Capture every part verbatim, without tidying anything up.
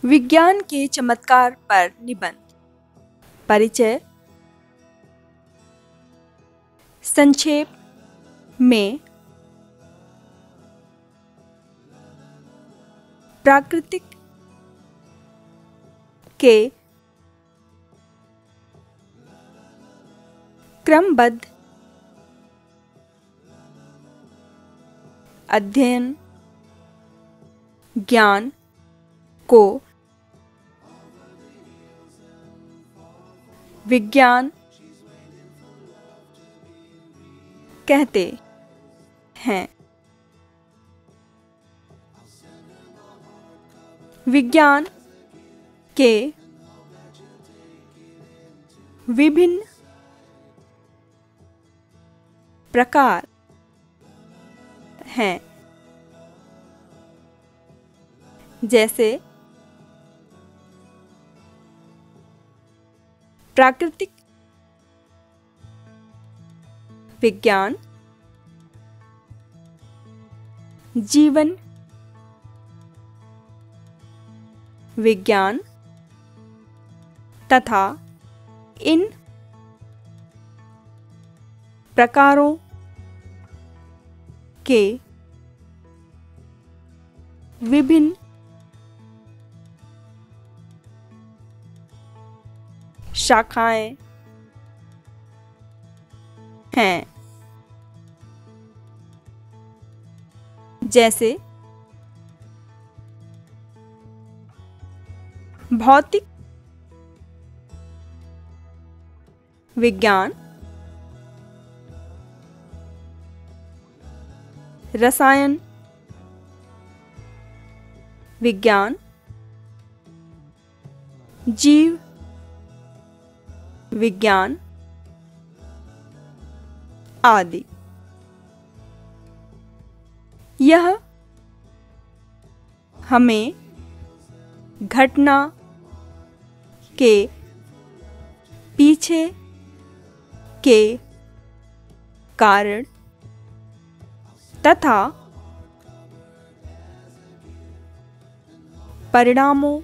विज्ञान के चमत्कार पर निबंध। परिचय। संक्षेप में प्राकृतिक के क्रमबद्ध अध्ययन ज्ञान को विज्ञान कहते हैं। विज्ञान के विभिन्न प्रकार हैं, जैसे प्राकृतिक विज्ञान, जीवन विज्ञान तथा इन प्रकारों के विभिन्न शाखाएं हैं, जैसे भौतिक विज्ञान, रसायन विज्ञान, जीव विज्ञान आदि। यह हमें घटना के पीछे के कारण तथा परिणामों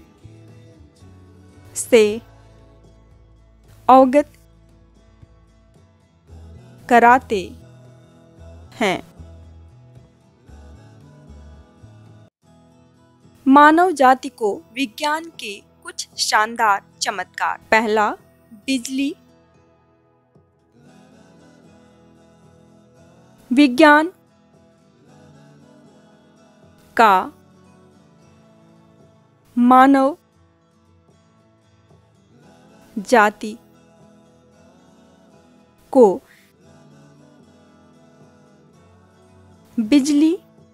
से अवगत कराते हैं। मानव जाति को विज्ञान के कुछ शानदार चमत्कार। पहला, बिजली। विज्ञान का मानव जाति को बिजली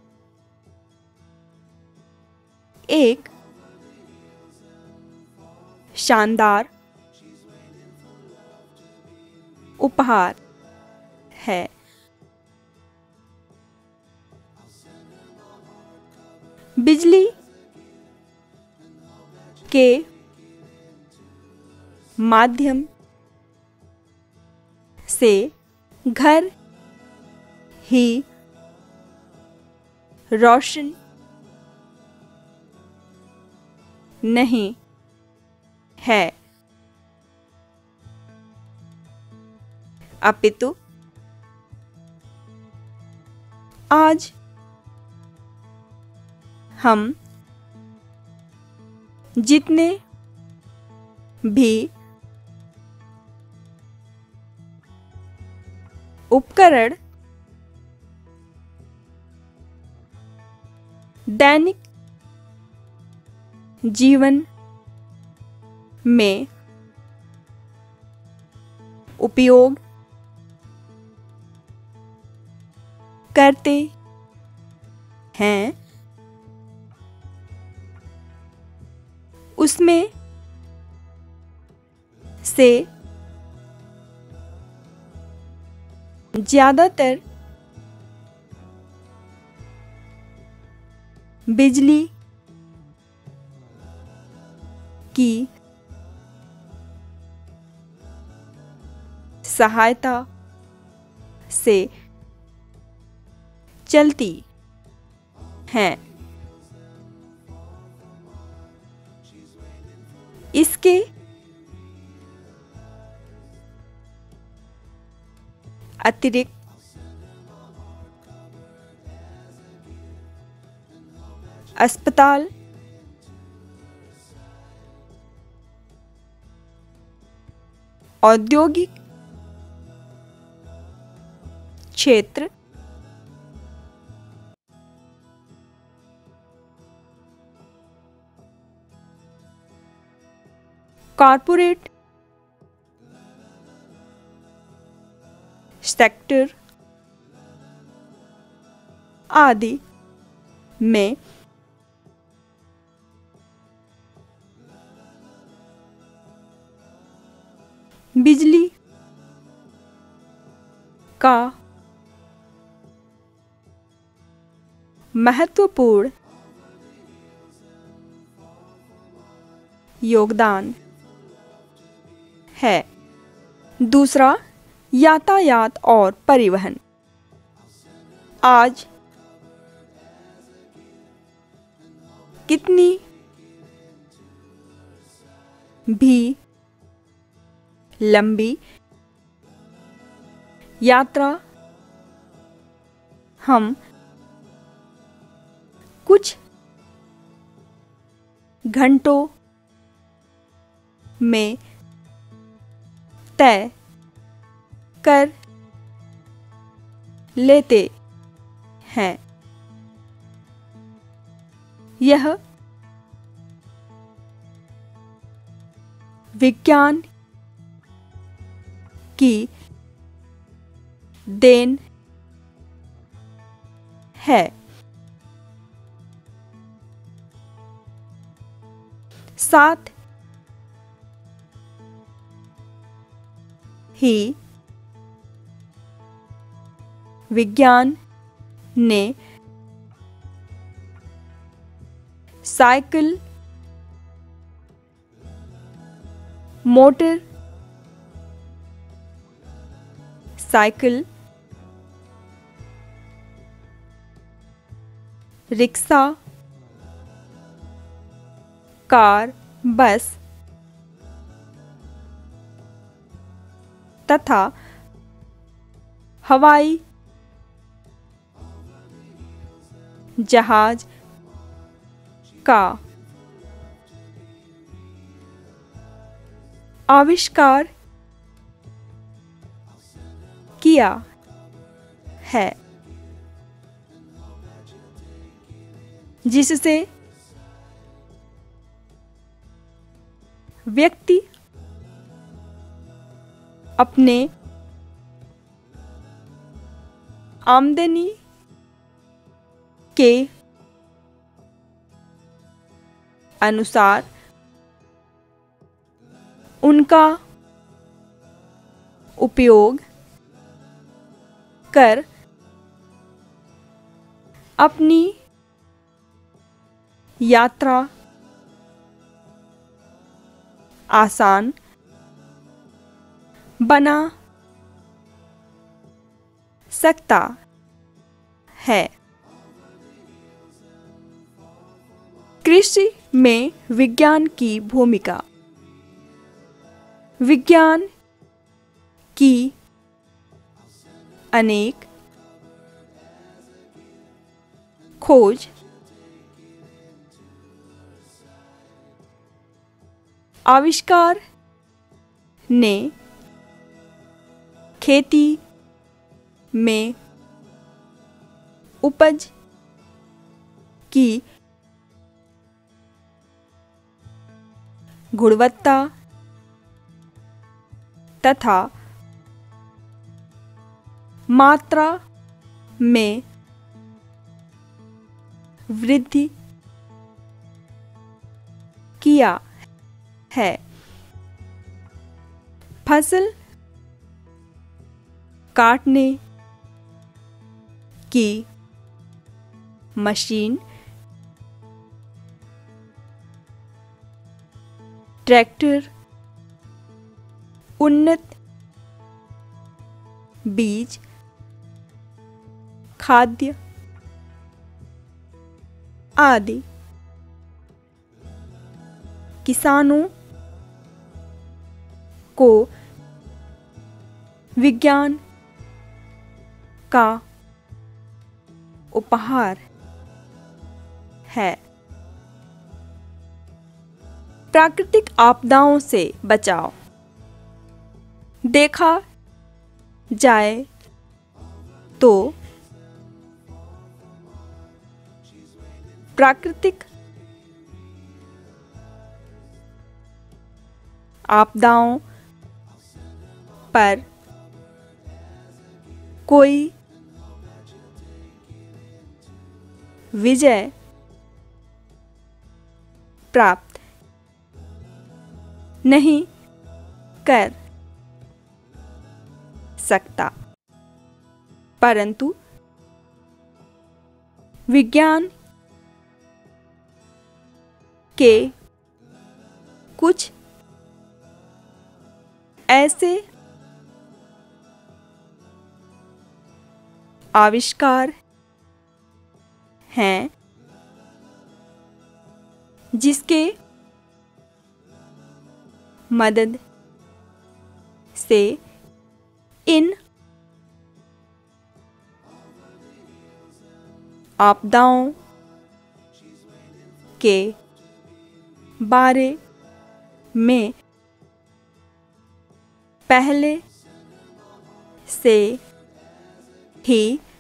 एक शानदार उपहार है। बिजली के माध्यम से घर ही रोशन नहीं है, अपितु आज हम जितने भी उपकरण दैनिक जीवन में उपयोग करते हैं, उसमें से ज्यादातर बिजली की सहायता से चलती हैं। इसके अतिरिक्त अस्पताल, औद्योगिक क्षेत्र, कॉरपोरेट सेक्टर आदि में बिजली का महत्वपूर्ण योगदान है। दूसरा, यातायात और परिवहन। आज कितनी भी लंबी यात्रा हम कुछ घंटों में तय कर लेते हैं। यह विज्ञान की देन है। साथ ही विज्ञान ने cycle, motorcycle, rickshaw, car, bus तथा हवाई जहाज का आविष्कार किया है, जिससे व्यक्ति अपने आमदनी के अनुसार उनका उपयोग कर अपनी यात्रा आसान बना सकता है। कृषि में विज्ञान की भूमिका। विज्ञान की अनेक खोज आविष्कार ने खेती में उपज की गुणवत्ता तथा मात्रा में वृद्धि किया है। फसल काटने की मशीन, ट्रैक्टर, उन्नत बीज, खाद्य आदि किसानों को विज्ञान का उपहार है। प्राकृतिक आपदाओं से बचाव। देखा जाए तो प्राकृतिक आपदाओं पर कोई विजय प्राप्त नहीं कर सकता, परंतु विज्ञान के कुछ ऐसे आविष्कार हैं जिसके मदद से इन आपदाओं के बारे में पहले से ही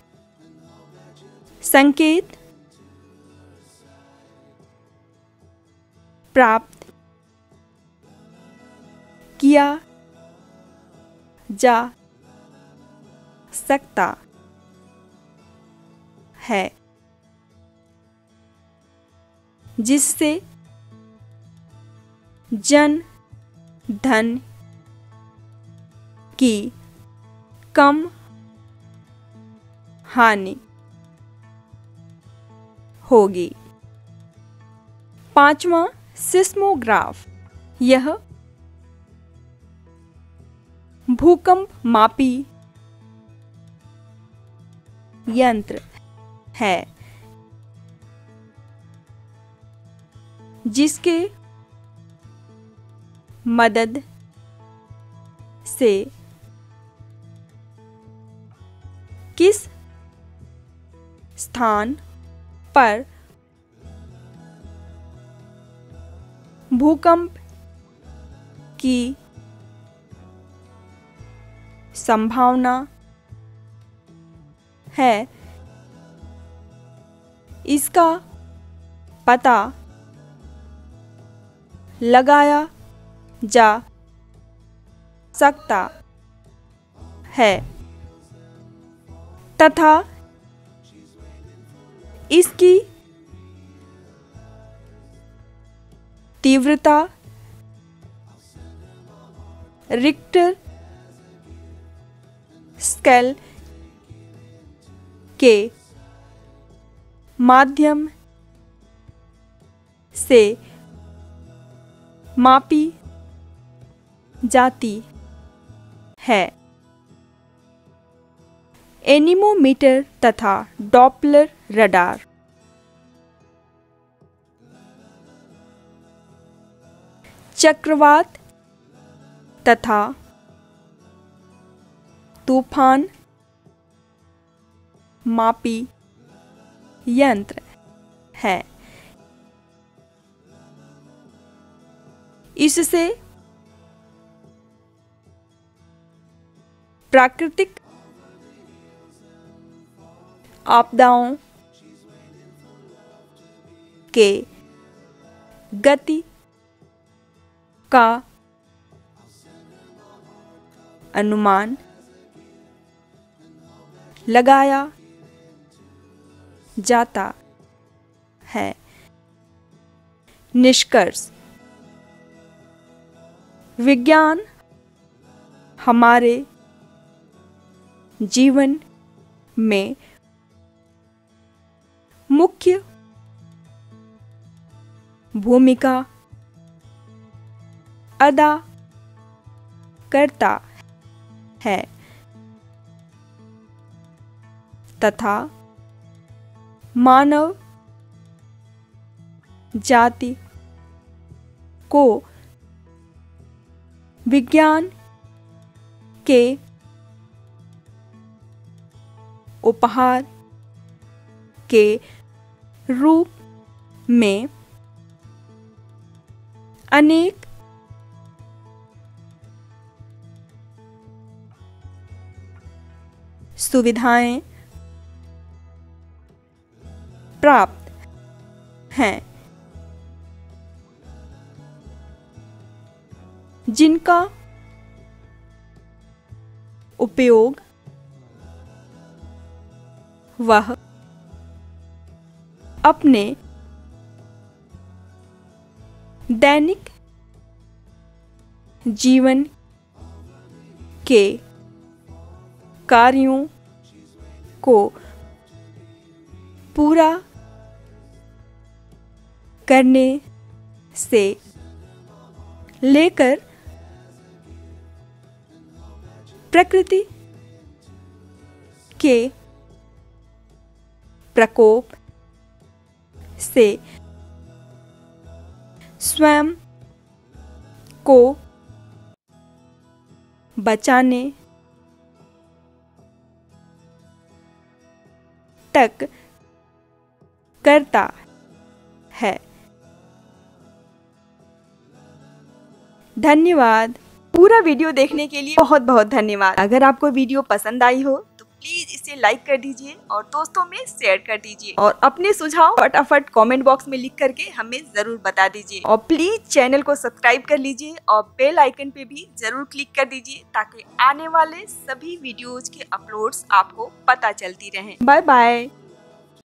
संकेत प्राप्त किया जा सकता है, जिससे जन धन की कम हानि होगी। पांचवा, सिस्मोग्राफ। यह भूकंप मापी यंत्र है जिसके मदद से किस स्थान पर भूकंप की संभावना है, इसका पता लगाया जा सकता है तथा इसकी तीव्रता रिक्टर स्केल के माध्यम से मापी जाती है। एनीमोमीटर तथा डॉपलर रडार। चक्रवात तथा तूफान मापी यंत्र है। इससे प्राकृतिक आपदाओं के गति का अनुमान लगाया जाता है। निष्कर्ष। विज्ञान हमारे जीवन में मुख्य भूमिका अदा करता है तथा मानव जाति को विज्ञान के उपहार के रूप में अनेक सुविधाएं प्राप्त हैं, जिनका उपयोग वह अपने दैनिक जीवन के कार्यों को पूरा करने से लेकर प्रकृति के प्रकोप से स्वयं को बचाने तक करता है। धन्यवाद। पूरा वीडियो देखने के लिए बहुत बहुत धन्यवाद। अगर आपको वीडियो पसंद आई हो तो प्लीज इसे लाइक कर दीजिए और दोस्तों में शेयर कर दीजिए और अपने सुझाव फटाफट कमेंट बॉक्स में लिख करके हमें जरूर बता दीजिए और प्लीज चैनल को सब्सक्राइब कर लीजिए और बेल आइकन पे भी जरूर क्लिक कर दीजिए ताकि आने वाले सभी वीडियोज के अपलोड्स आपको पता चलती रहें। Bye bye.